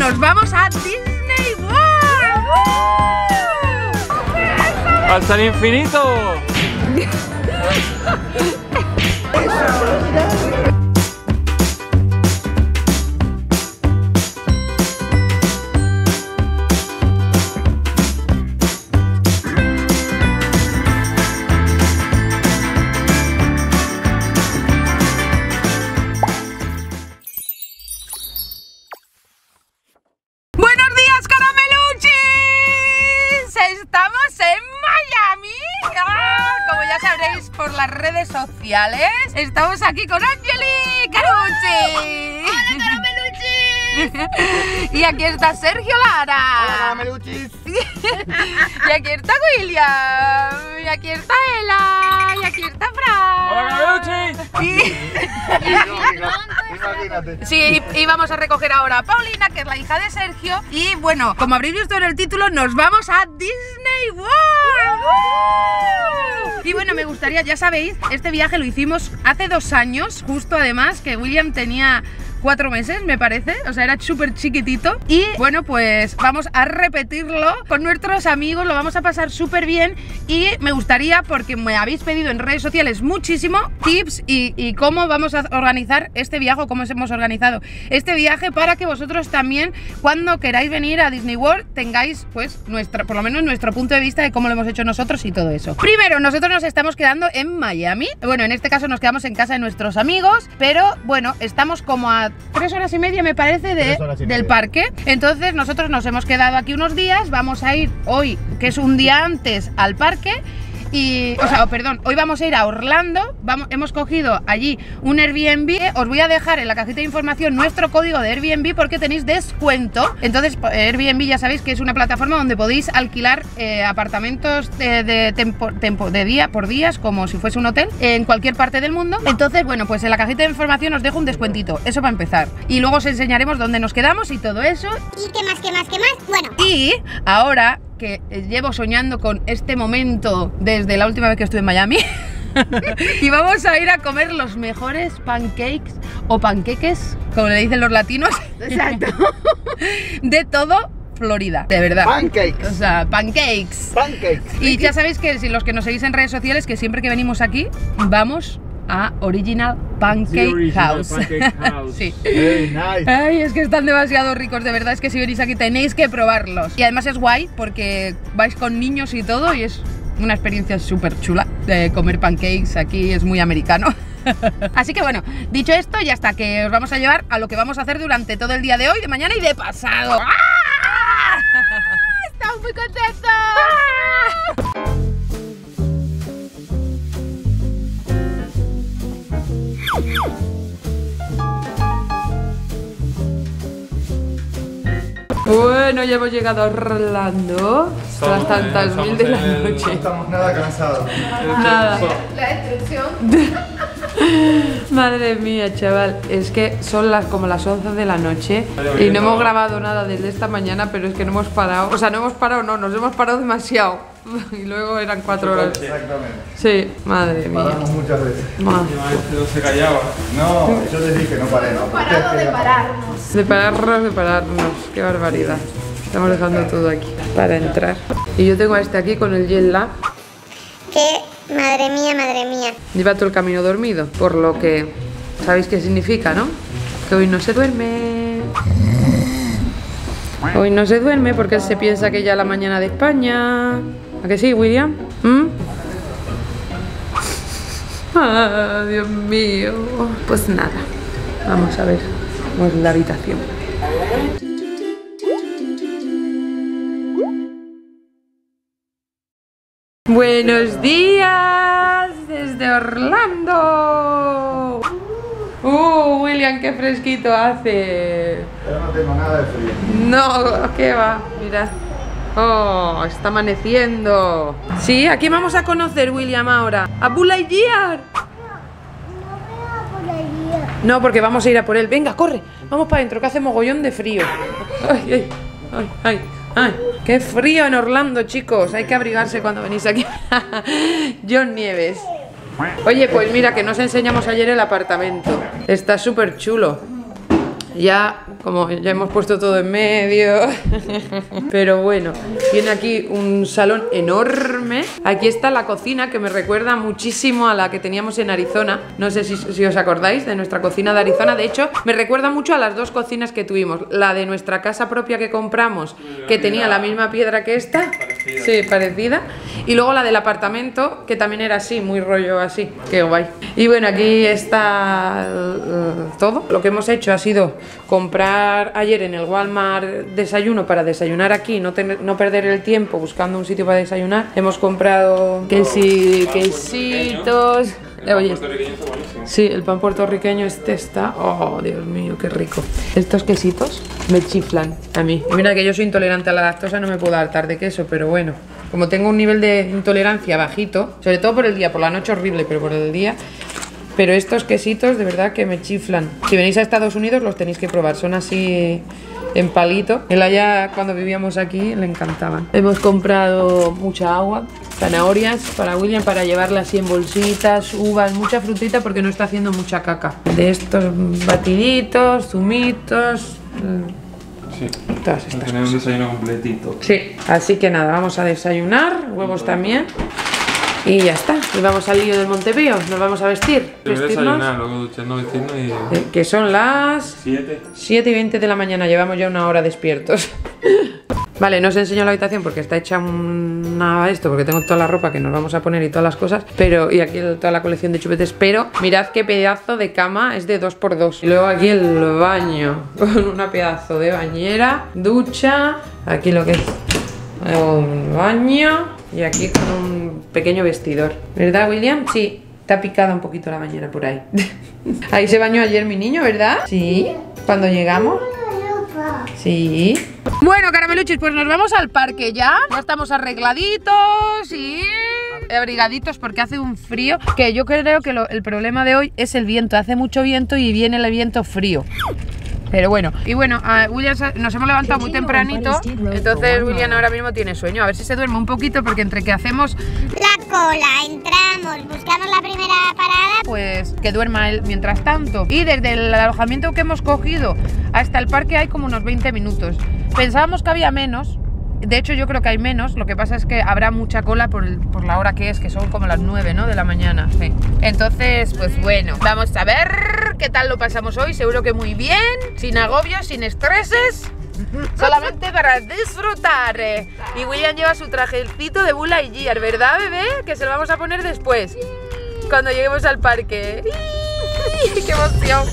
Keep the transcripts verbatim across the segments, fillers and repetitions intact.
nos vamos a Disney World. ¡Uh! ¡Hasta el infinito! Estamos en Miami. ¡Ah! Como ya sabréis por las redes sociales, estamos aquí con Angeli Carucci. ¡Hola, Carameluchis! Y aquí está Sergio Lara. ¡Hola, Carameluchis! Y aquí está William. Y aquí está Ela. Y aquí está Fran. ¡Hola, Carameluchis! Imagínate. Sí, y vamos a recoger ahora a Paulina, que es la hija de Sergio. Y bueno, como habréis visto en el título, nos vamos a Disney World. Y bueno, me gustaría, ya sabéis, este viaje lo hicimos hace dos años, justo además, que William tenía cuatro meses, me parece, o sea, era súper chiquitito. Y bueno, pues vamos a repetirlo con nuestros amigos, lo vamos a pasar súper bien. Y me gustaría, porque me habéis pedido en redes sociales muchísimo tips y, y cómo vamos a organizar este viaje, o cómo hemos organizado este viaje, para que vosotros también, cuando queráis venir a Disney World, tengáis pues nuestra, por lo menos nuestro punto de vista de cómo lo hemos hecho nosotros y todo eso. Primero, nosotros nos estamos quedando en Miami. Bueno, en este caso nos quedamos en casa de nuestros amigos, pero bueno, estamos como a tres horas y media, me parece, de, del parque. Entonces nosotros nos hemos quedado aquí unos días. Vamos a ir hoy, que es un día antes, al parque. Y, o sea, oh, perdón, hoy vamos a ir a Orlando. Vamos, hemos cogido allí un Airbnb. Os voy a dejar en la cajita de información nuestro código de Airbnb, porque tenéis descuento. Entonces, Airbnb ya sabéis que es una plataforma donde podéis alquilar eh, apartamentos de, de, tempo, tempo, de día por días, como si fuese un hotel, en cualquier parte del mundo. Entonces, bueno, pues en la cajita de información os dejo un descuentito. Eso para empezar. Y luego os enseñaremos dónde nos quedamos y todo eso. ¿Y qué más, qué más, qué más? Bueno. Y ahora que llevo soñando con este momento desde la última vez que estuve en Miami y vamos a ir a comer los mejores pancakes o panqueques, como le dicen los latinos, exacto, de todo Florida, de verdad. Pancakes. O sea, pancakes. Pancakes. Y ya sabéis que si los que nos seguís en redes sociales, que siempre que venimos aquí vamos a Original Pancake Original House. Pancake House. Sí. Very nice. Ay, es que están demasiado ricos, de verdad, es que si venís aquí tenéis que probarlos. Y además es guay porque vais con niños y todo, y es una experiencia súper chula de comer pancakes aquí, es muy americano. Así que bueno, dicho esto, ya está, que os vamos a llevar a lo que vamos a hacer durante todo el día de hoy, de mañana y de pasado. ¡Ah! ¡Estamos muy contentos! ¡Ah! Bueno, ya hemos llegado a Orlando. Son las tantas mil de la noche. No estamos nada cansados. Nada. La destrucción. Madre mía, chaval. Es que son las como las once de la noche y no hemos grabado nada desde esta mañana, pero es que no hemos parado. O sea, no hemos parado, no, nos hemos parado demasiado. Y luego eran cuatro horas. Exactamente. Sí, madre mía. Paramos muchas veces. Madre. No se callaba. No, yo les dije no paré, no. Parado de pararnos. De pararnos, de pararnos. Qué barbaridad. Estamos dejando todo aquí para entrar. Y yo tengo a este aquí con el jet lag. Que, madre mía, madre mía. Lleva todo el camino dormido, por lo que sabéis qué significa, ¿no? Que hoy no se duerme. Hoy no se duerme porque él se piensa que ya la mañana de España. ¿A que sí, William? ¿Mm? Ah, Dios mío. Pues nada, vamos a ver cómo es la habitación. Buenos días desde Orlando. Uh, William, qué fresquito hace. Yo no tengo nada de frío. No, ¿qué va? Mira. Oh, está amaneciendo. Sí, ¿a quién vamos a conocer, William, ahora? ¿A Buzz Lightyear? No, porque vamos a ir a por él. Venga, corre. Vamos para adentro, que hace mogollón de frío. Ay, ay, ay, ay. Ay, qué frío en Orlando, chicos. Hay que abrigarse cuando venís aquí. John Nieves. Oye, pues mira, que nos enseñamos ayer el apartamento. Está súper chulo. Ya, como ya hemos puesto todo en medio. Pero bueno, tiene aquí un salón enorme. Aquí está la cocina, que me recuerda muchísimo a la que teníamos en Arizona. No sé si, si os acordáis de nuestra cocina de Arizona. De hecho, me recuerda mucho a las dos cocinas que tuvimos. La de nuestra casa propia que compramos, que tenía la misma piedra que esta. Parecida. Sí, parecida. Y luego la del apartamento, que también era así, muy rollo así. Qué guay. Y bueno, aquí está uh, todo. Lo que hemos hecho ha sido comprar ayer en el Walmart desayuno para desayunar aquí, no, tener, no perder el tiempo buscando un sitio para desayunar. Hemos comprado quesi, quesitos. El pan Oye, puertorriqueño está buenísimo. sí, el pan puertorriqueño este está... Oh, Dios mío, qué rico. Estos quesitos me chiflan a mí. Y mira que yo soy intolerante a la lactosa, no me puedo hartar de queso, pero bueno, como tengo un nivel de intolerancia bajito, sobre todo por el día, por la noche horrible, pero por el día... Pero estos quesitos de verdad que me chiflan. Si venís a Estados Unidos los tenéis que probar, son así en palito. Él allá cuando vivíamos aquí le encantaban. Hemos comprado mucha agua, zanahorias para William para llevarla así en bolsitas, uvas, mucha frutita porque no está haciendo mucha caca. De estos batiditos, zumitos... Sí. Todas estas tener un desayuno completito. Sí, así que nada, vamos a desayunar, huevos también. Y ya está, y vamos al lío del Montepío, nos vamos a vestir. Pero vestirnos, desayunar, luego ducharnos, vestirnos y... eh, que son las Siete. siete y veinte de la mañana, llevamos ya una hora despiertos. Vale, no os enseño la habitación porque está hecha una esto, porque tengo toda la ropa que nos vamos a poner y todas las cosas, pero y aquí toda la colección de chupetes, pero mirad qué pedazo de cama, es de dos por dos. Y luego aquí el baño, con una pedazo de bañera, ducha, aquí lo que es un baño y aquí con un pequeño vestidor. ¿Verdad, William? Sí, está picada un poquito la bañera por ahí. Ahí se bañó ayer mi niño, ¿verdad? Sí, cuando llegamos. Sí. Bueno, carameluchis, pues nos vamos al parque ya. Ya estamos arregladitos y abrigaditos porque hace un frío. Que yo creo que lo, el problema de hoy es el viento. Hace mucho viento y viene el viento frío. Pero bueno, y bueno, uh, William nos hemos levantado muy tempranito. Entonces William ahora mismo tiene sueño. A ver si se duerme un poquito porque entre que hacemos La cola, entramos, buscamos la primera parada. pues que duerma él mientras tanto. Y desde el alojamiento que hemos cogido hasta el parque hay como unos veinte minutos. Pensábamos que había menos. De hecho yo creo que hay menos, lo que pasa es que habrá mucha cola por, el, por la hora que es, que son como las nueve, ¿no? De la mañana, sí. Entonces, pues bueno, vamos a ver qué tal lo pasamos hoy, seguro que muy bien, sin agobios, sin estreses, solamente para disfrutar. Y William lleva su trajecito de Buzz Lightyear, ¿verdad, bebé? Que se lo vamos a poner después, cuando lleguemos al parque. ¡Qué emoción!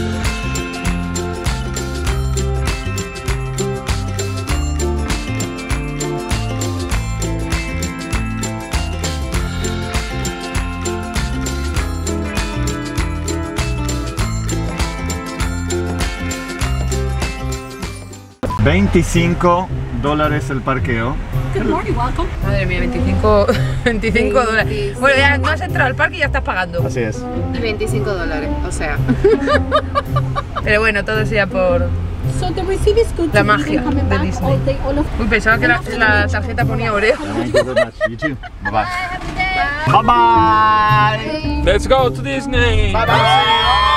veinticinco dólares el parqueo. Madre mía, veinticinco, veinticinco dólares. Bueno, ya no has entrado al parque y ya estás pagando. Así es. Y veinticinco dólares, o sea. Pero bueno, todo sea por So the receipt is good la to be magia coming de back Disney. all day, all of Uy, pensaba que la, la tarjeta ponía Oreo. Thank you very much. You too. Bye bye. Bye bye. Let's go to Disney. Bye bye.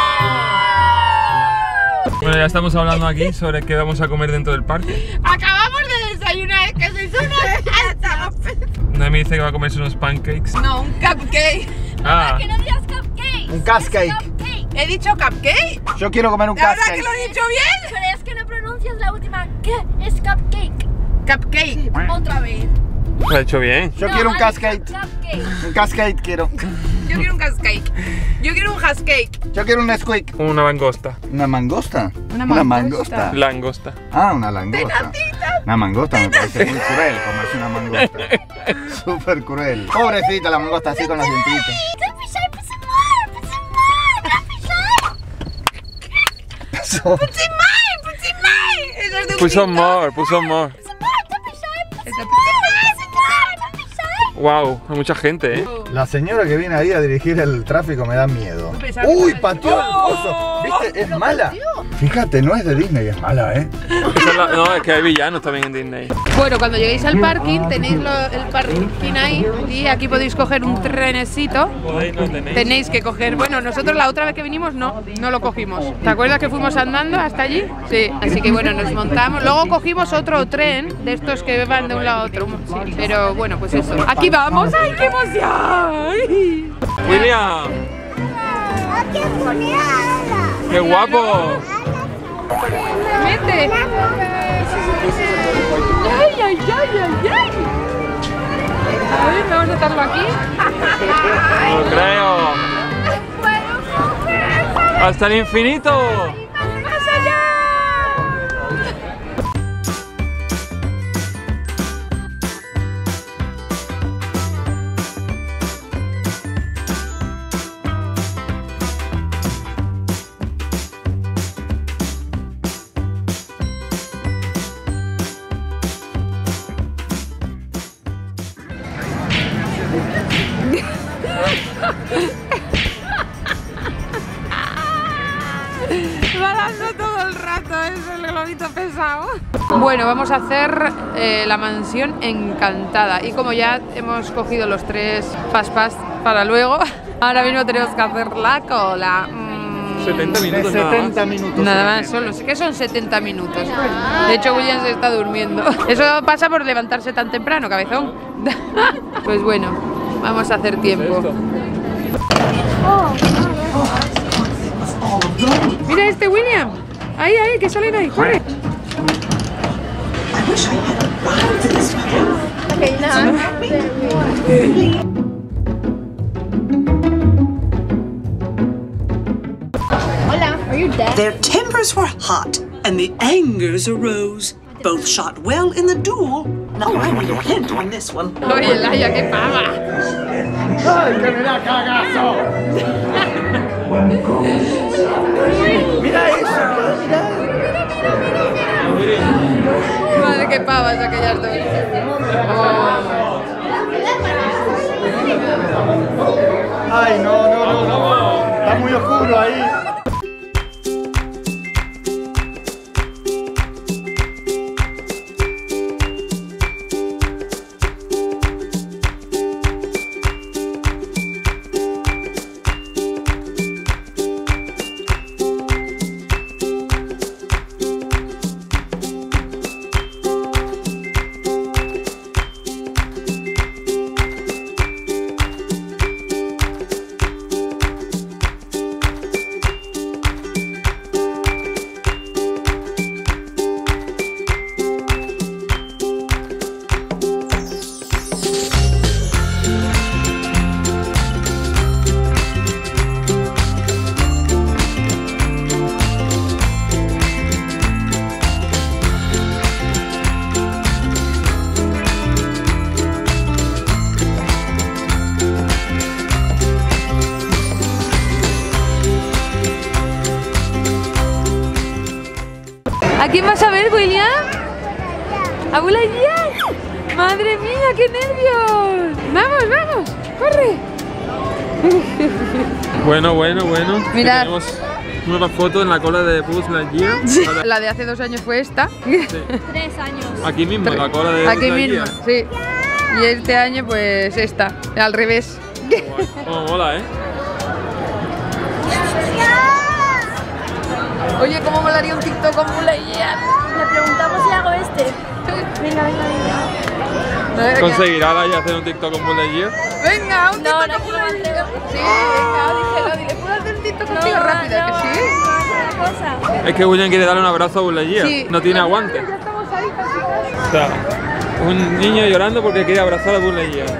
Bueno, ya estamos hablando aquí sobre qué vamos a comer dentro del parque. Acabamos de desayunar, que sois unos... Noemi dice que va a comerse unos pancakes. No, un cupcake. Ah, no digas cupcakes. Un cascake. ¿He dicho cupcake? Yo quiero comer un ¿La verdad cascake. que lo he dicho bien? Pero es que no pronuncias la última. ¿Qué es cupcake? Cupcake. Otra vez. lo ha hecho bien. Yo No, quiero un ha dicho cascake. cupcake. Un cascake quiero. Yo quiero un cupcake. Yo quiero un hascake. Yo quiero un Nesquik. Una langosta. ¿Una mangosta? Una Una mangosta. mangosta. Langosta. Ah, una langosta. Una mangosta me parece muy cruel comerse una mangosta. Súper cruel. Pobrecita la mangosta así con los dientitos. Don't be shy, put some more, put some more. Don't be shy. Eso. ¡Putzimay! ¡Putzimay! Eso es de un Put some TikTok. more, put some more. Put some more, don't be shy. Put Eso, some more, put some more, don't be shy. Wow, hay mucha gente, eh. La señora que viene ahí a dirigir el tráfico me da miedo. Pensaba que Uy, estaba- pateó el coso. ¿Viste? Es mala. Fíjate, no es de Disney, es mala, ¿eh? Esa es la- no, es que hay villanos también en Disney. Bueno, cuando lleguéis al parking, tenéis lo- el parking ahí y aquí podéis coger un trenecito. Podéis, no tenéis. Tenéis que coger, bueno, nosotros la otra vez que vinimos no, no lo cogimos. ¿Te acuerdas que fuimos andando hasta allí? Sí, así que bueno, nos montamos. Luego cogimos otro tren de estos que van de un lado a otro. Sí, pero bueno, pues eso. Aquí vamos, ¡ay, qué emoción! William, ¡Qué bonita! qué guapo. ¡Mete! ¡Ay, ay, ay, ay, ay! A ver, vamos a estarlo aquí. No lo creo. Hasta el infinito. ¡Más allá! Va dando todo el rato, es el globito pesado. Bueno, vamos a hacer eh, la mansión encantada. Y como ya hemos cogido los tres fast pass para luego, ahora mismo tenemos que hacer la cola. Mm, setenta minutos nada setenta más. minutos. Nada más, solo sé que son setenta minutos. De hecho, William se está durmiendo. Eso pasa por levantarse tan temprano, cabezón. Pues bueno, vamos a hacer tiempo. Mira este William. Ahí, ahí, que salen ahí, corre. Their tempers were hot, and the angers arose. Both shot well in the duel. Now I need a hint on this one. Oye, Laia, qué pava. ¡Ay, que me da cagazo! ¡Mira eso! Madre, qué pavas aquellas dos. ¡Ay, no, no, no, no! Está muy oscuro ahí. ¿A quién vas a ver, William? ¿A Bulayía? ¡Madre mía, qué nervios! ¡Vamos, vamos! ¡Corre! Bueno, bueno, bueno. Mirad. Tenemos nueva foto en la cola de Buzz Lightyear. Ahora- La de hace dos años fue esta. sí. Tres años. Aquí mismo, en la cola de Aquí Buzz mismo, Lightyear. sí. Y este año, pues esta, al revés. Cómo mola, ¿eh? Oye, ¿cómo molaría un TikTok con Bulayía? Le preguntamos si hago este. Venga, venga, venga. ¿Conseguirá Laia hacer un TikTok con Buzz Lightyear? Venga, un No, TikTok no con quiero Bulayía. hacer. Sí, venga, díselo, dile, ¿puedo hacer un TikTok contigo rápido? ¿Que sí? Una cosa. Es que William quiere darle un abrazo a Buzz Lightyear. Sí. No tiene aguante. Ya estamos ahí casi. O sea, un niño llorando porque quiere abrazar a Buzz Lightyear.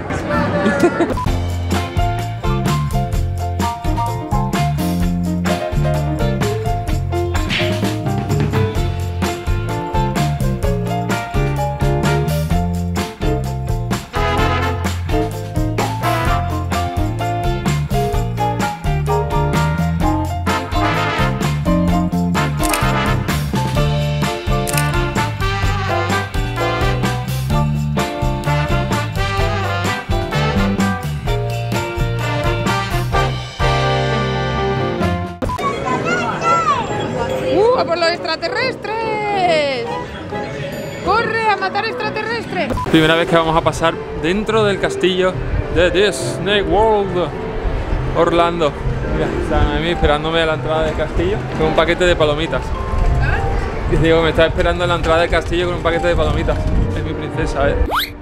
avatar extraterrestre. Primera vez que vamos a pasar dentro del castillo de Disney World Orlando. Mira, están a mí esperándome a la entrada del castillo con un paquete de palomitas. Y digo, me está esperando en la entrada del castillo con un paquete de palomitas. Es mi princesa, ¿eh?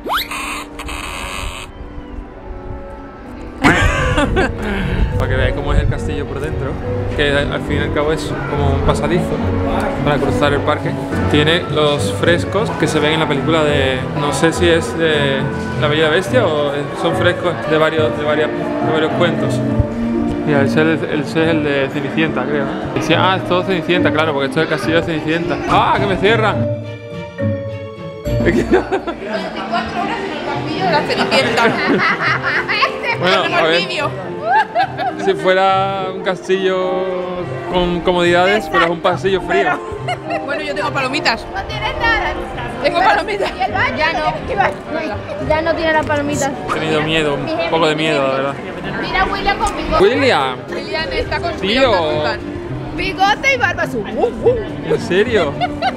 Para que veáis cómo es el castillo por dentro, que al fin y al cabo es como un pasadizo para cruzar el parque. Tiene los frescos que se ven en la película de, no sé si es de La Bella y la Bestia o son frescos de varios, de varias, de varios cuentos. Mira, ese es, el, ese es el de Cenicienta, creo. Dice, ah, es todo Cenicienta, claro, porque esto es el castillo de Cenicienta. ¡Ah, que me cierran! veinticuatro horas en el castillo de la Cenicienta. Bueno, a ver, si fuera un castillo con comodidades, pero es un pasillo frío. Bueno, yo tengo palomitas. No tienes nada. Tengo palomitas. Ya no. Ya no tiene las palomitas. He tenido miedo, un poco de miedo, la verdad. Mira, William con bigote. William, Lilian está con tío, Bigote y barba azul. ¿en serio?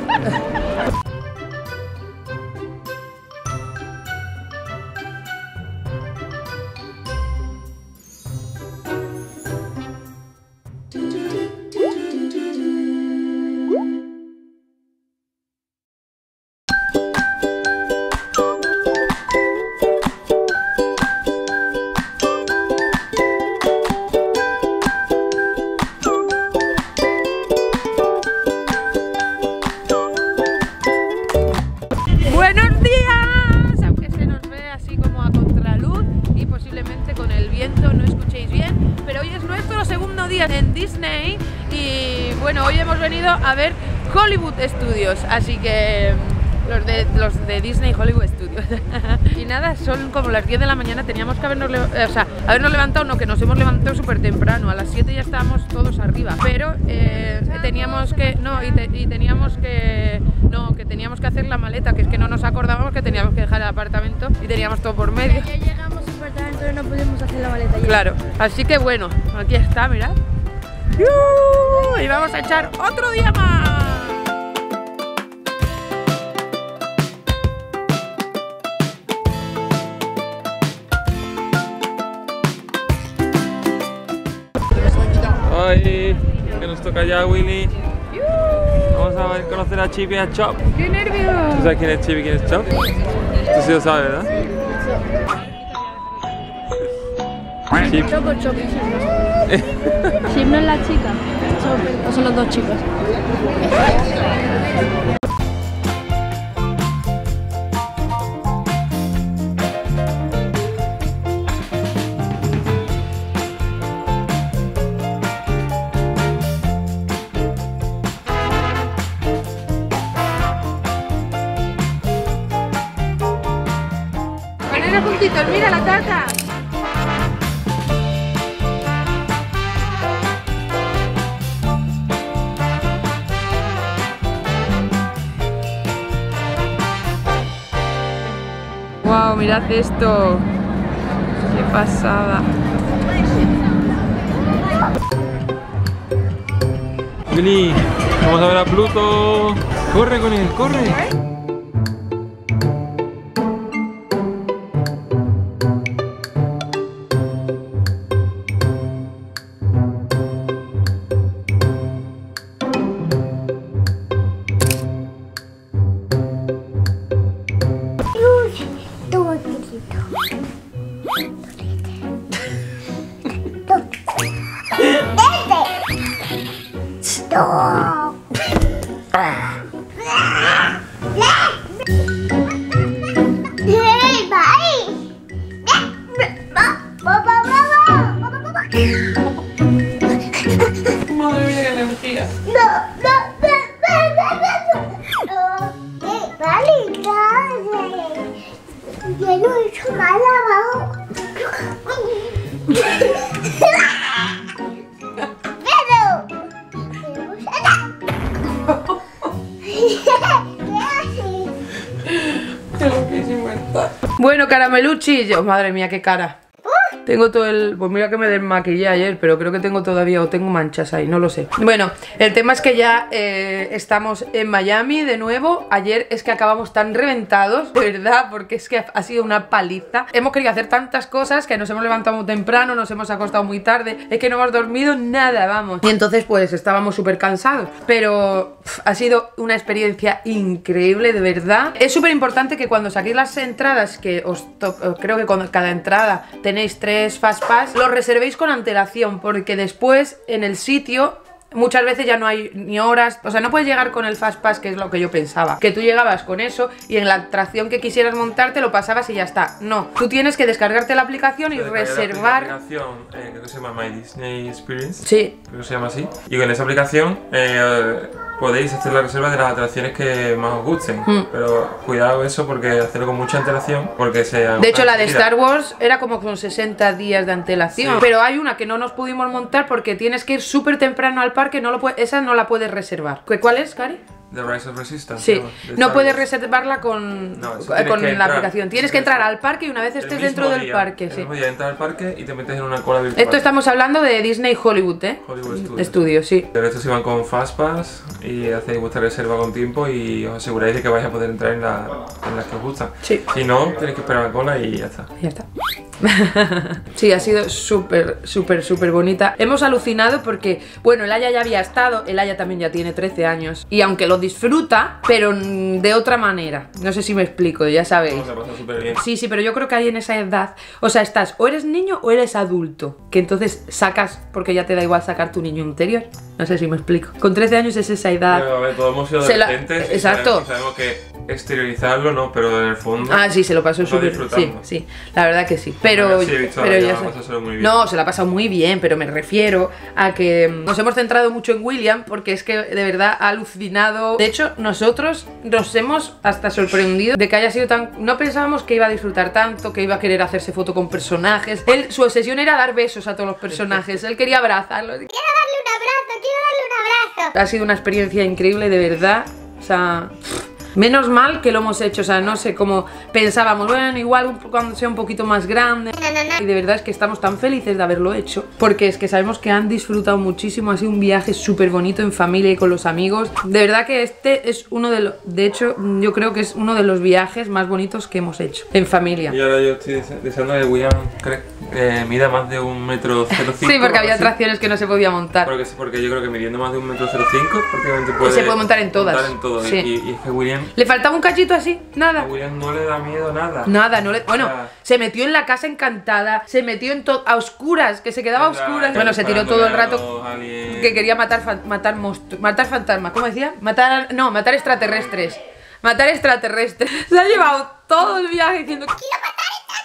Buenos días, aunque se nos ve así como a contraluz y posiblemente con el viento no escuchéis bien, pero hoy es nuestro segundo día en Disney y bueno, hoy hemos venido a ver Hollywood Studios, así que los de, los de Disney Hollywood Studios. Y nada, son como las diez de la mañana, teníamos que habernos, o sea, habernos levantado, no, que nos hemos levantado súper temprano, a las siete ya estábamos todos arriba, pero eh, teníamos que, no, y, te, y teníamos que, no, que teníamos que hacer la maleta, que es que no nos acordábamos que teníamos que dejar el apartamento y teníamos todo por medio. Ya llegamos súper tarde, entonces no pudimos hacer la maleta ya. Claro, así que bueno, aquí está, mirad. Y vamos a echar otro día más. Ay, que nos toca ya, Willy. Vamos a ver, conocer a Chip y a Chop. ¡Qué nervios! ¿Tú sabes quién es Chip y quién es Chop? Tú sí lo sabes, ¿verdad? Chip. Choco, Choco. Chip no es la chica. O son los dos chicos. Poner juntitos, mira la taza. Wow, mirad esto. Qué pasada. Willy, vamos a ver a Pluto. Corre con él, corre. Madre mía, qué energía. Yo no he hecho nada abajo. Bueno, carameluchi, yo, madre mía, qué cara. Tengo todo el... Pues mira que me desmaquillé ayer, pero creo que tengo todavía, o tengo manchas ahí, no lo sé. Bueno, el tema es que ya eh, estamos en Miami de nuevo. Ayer es que acabamos tan reventados, de verdad, porque es que ha sido una paliza. Hemos querido hacer tantas cosas que nos hemos levantado muy temprano, nos hemos acostado muy tarde, es que no hemos dormido nada, vamos. Y entonces pues estábamos súper cansados, pero pff, ha sido una experiencia increíble, de verdad. Es súper importante que cuando saquéis las entradas, que os creo que con cada entrada tenéis tres Fast Pass, los reservéis con antelación, porque después en el sitio muchas veces ya no hay ni horas, o sea, no puedes llegar con el Fast Pass, que es lo que yo pensaba, que tú llegabas con eso y en la atracción que quisieras montarte lo pasabas y ya está. No, tú tienes que descargarte la aplicación y reservar. La aplicación, eh, creo que se llama My Disney Experience. Sí. Creo que se llama así. Y con esa aplicación eh, podéis hacer la reserva de las atracciones que más os gusten. Mm. Pero cuidado eso, porque hacerlo con mucha antelación, porque se... De hecho, la de Star Wars era como con sesenta días de antelación. Sí. Pero hay una que no nos pudimos montar porque tienes que ir súper temprano al parque, no lo puede, esa no la puedes reservar. ¿Cuál es, Cari? The Rise of Resistance. Sí, no, no puedes reservarla con, no, con la aplicación. Tienes que entrar al parque y una vez estés dentro del día, parque. El sí. mismo día entras al parque y te metes en una cola virtual. Esto estamos hablando de Disney Hollywood, ¿eh? Hollywood Studios. Studios, sí. Pero estos iban con Fastpass y hacéis vuestra reserva con tiempo y os aseguráis de que vais a poder entrar en, la, en las que os gustan. Sí. Si no, tenéis que esperar la cola y ya está. Ya está. Sí, ha sido súper, súper, súper bonita. Hemos alucinado porque, bueno, el Aya ya había estado, el Aya también ya tiene trece años. Y aunque lo disfruta, pero de otra manera. No sé si me explico, ya sabéis. No, se pasa súper bien. Sí, sí, pero yo creo que ahí en esa edad, o sea, estás o eres niño o eres adulto. Que entonces sacas, porque ya te da igual sacar tu niño interior. No sé si me explico. Con trece años es esa edad. Pero, a ver, todos hemos sido adolescentes. La... Exacto. Sabemos, sabemos que exteriorizarlo no, pero en el fondo. Ah, sí, se lo pasó súper. Sí, sí, la verdad que sí. Pero, sí, visto, pero ya se... muy bien. No, se lo ha pasado muy bien, pero me refiero a que nos hemos centrado mucho en William porque es que de verdad ha alucinado. De hecho, nosotros nos hemos hasta sorprendido de que haya sido tan. No pensábamos que iba a disfrutar tanto, que iba a querer hacerse foto con personajes. Él, su obsesión era dar besos a todos los personajes. Él quería abrazarlos. Quiero darle un abrazo, quiero darle un abrazo. Ha sido una experiencia increíble, de verdad. O sea, menos mal que lo hemos hecho. O sea, no sé cómo pensábamos. Bueno, igual cuando sea un poquito más grande. No, no, no. Y de verdad es que estamos tan felices de haberlo hecho. Porque es que sabemos que han disfrutado muchísimo. Ha sido un viaje súper bonito en familia y con los amigos. De verdad que este es uno de los... De hecho, yo creo que es uno de los viajes más bonitos que hemos hecho en familia. Y ahora yo estoy deseando que William eh, mida más de un metro cero cinco. Sí, porque había atracciones que no se podía montar. Porque, porque yo creo que midiendo más de un metro cero cinco prácticamente puede... Y se puede montar en todas. Montar en todo. Sí. Y, y es que William... Le faltaba un cachito así, nada. A William no le da miedo nada. Nada, no le... Bueno, o sea, se metió en la casa encantada, se metió en todo... A oscuras, que se quedaba a oscuras. Bueno, se tiró todo el rato que quería matar, fan... matar monstruos, matar fantasmas. ¿Cómo decía? Matar... No, matar extraterrestres. Matar extraterrestres. Se ha llevado todo el viaje diciendo... Quiero matar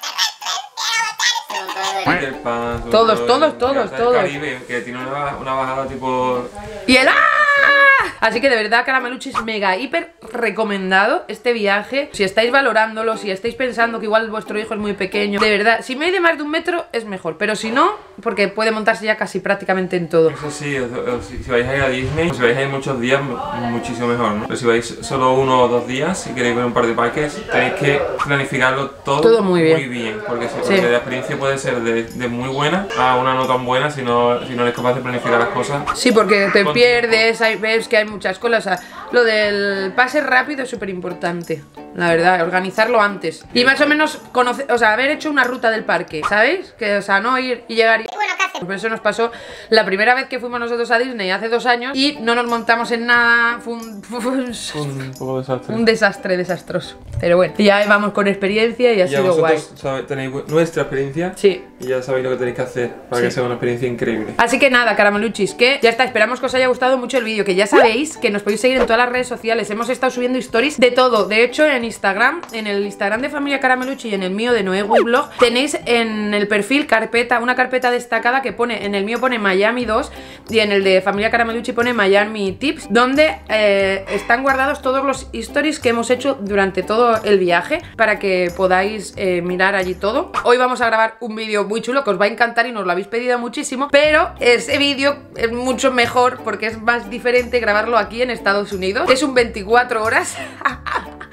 extraterrestres, quiero matar extraterrestres. Todos, todos, todos, todos. Caribe, que tiene una, una bajada tipo... Y el ¡ah! Así que de verdad, Carameluchis, mega hiper recomendado este viaje. Si estáis valorándolo, si estáis pensando que igual vuestro hijo es muy pequeño, de verdad, si mide más de un metro es mejor. Pero si no, porque puede montarse ya casi prácticamente en todo. Eso sí, o, o, si, si vais a ir a Disney, si vais a ir muchos días, muchísimo mejor, ¿no? Pero si vais solo uno o dos días, si queréis ver un par de parques, tenéis que planificarlo todo, todo muy bien. Muy bien porque, si, porque sí. La experiencia puede ser de, de muy buena a una no tan buena si no, si no eres capaz de planificar las cosas. Sí, porque te pierdes, hay, ves que hay muchas cosas. O sea, lo del pase rápido es súper importante, la verdad, organizarlo antes. Y más o menos conocer, o sea, haber hecho una ruta del parque, ¿sabéis? Que, o sea, no ir y llegar y... Bueno, ¿qué hacemos? Por eso nos pasó la primera vez que fuimos nosotros a Disney hace dos años y no nos montamos en nada. Fue un, fue un, un poco desastre. Un desastre desastroso. Pero bueno, ya vamos con experiencia y ha ya sido guay. Sabe, tenéis nuestra experiencia. Sí. Y ya sabéis lo que tenéis que hacer para sí. que sea una experiencia increíble. Así que nada, Carameluchis, que ya está. Esperamos que os haya gustado mucho el vídeo. Que ya sabéis que nos podéis seguir en todas las redes sociales. Hemos estado subiendo stories de todo. De hecho, en Instagram, en el Instagram de Familia Carameluchi y en el mío de Noé Vlog, tenéis en el perfil carpeta, una carpeta destacada que pone, en el mío pone Miami dos y en el de Familia Carameluchi pone Miami Tips, donde eh, están guardados todos los stories que hemos hecho durante todo el viaje para que podáis eh, mirar allí todo. Hoy vamos a grabar un vídeo muy chulo que os va a encantar y nos lo habéis pedido muchísimo, pero ese vídeo es mucho mejor porque es más diferente grabarlo aquí en Estados Unidos. Es un veinticuatro horas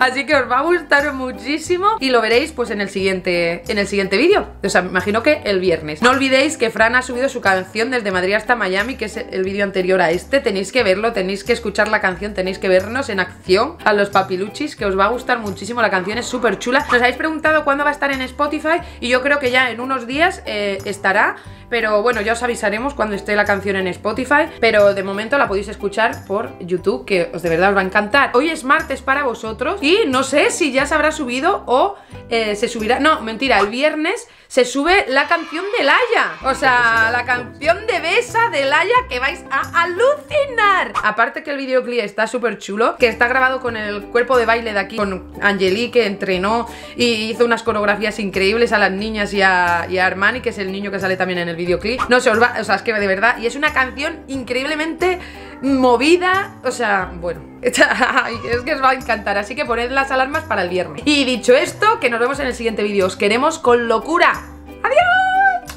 Así que os va a gustar muchísimo y lo veréis pues en el siguiente en el siguiente vídeo. O sea, me imagino que el viernes. No olvidéis que Fran ha subido su canción desde Madrid hasta Miami, que es el vídeo anterior a este. Tenéis que verlo, tenéis que escuchar la canción, tenéis que vernos en acción a los papiluchis, que os va a gustar muchísimo. La canción es súper chula. Nos habéis preguntado cuándo va a estar en Spotify y yo creo que ya en unos días eh, estará. Pero bueno, ya os avisaremos cuando esté la canción en Spotify. Pero de momento la podéis escuchar por YouTube, que os de verdad os va a encantar. Hoy es martes para vosotros y no sé si ya se habrá subido o eh, se subirá. No, mentira, el viernes se sube la canción de Laia. O sea, la canción de Besa de Laia, que vais a alucinar. Aparte que el videoclip está súper chulo, que está grabado con el cuerpo de baile de aquí, con Angeli, que entrenó y hizo unas coreografías increíbles a las niñas y a, y a Armani, que es el niño que sale también en el videoclip. No se os va, o sea, es que de verdad, y es una canción increíblemente movida, o sea, bueno, es que os va a encantar, así que poned las alarmas para el viernes. Y dicho esto, que nos vemos en el siguiente vídeo. Os queremos con locura. ¡Adiós!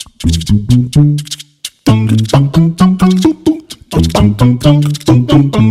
¡Mua!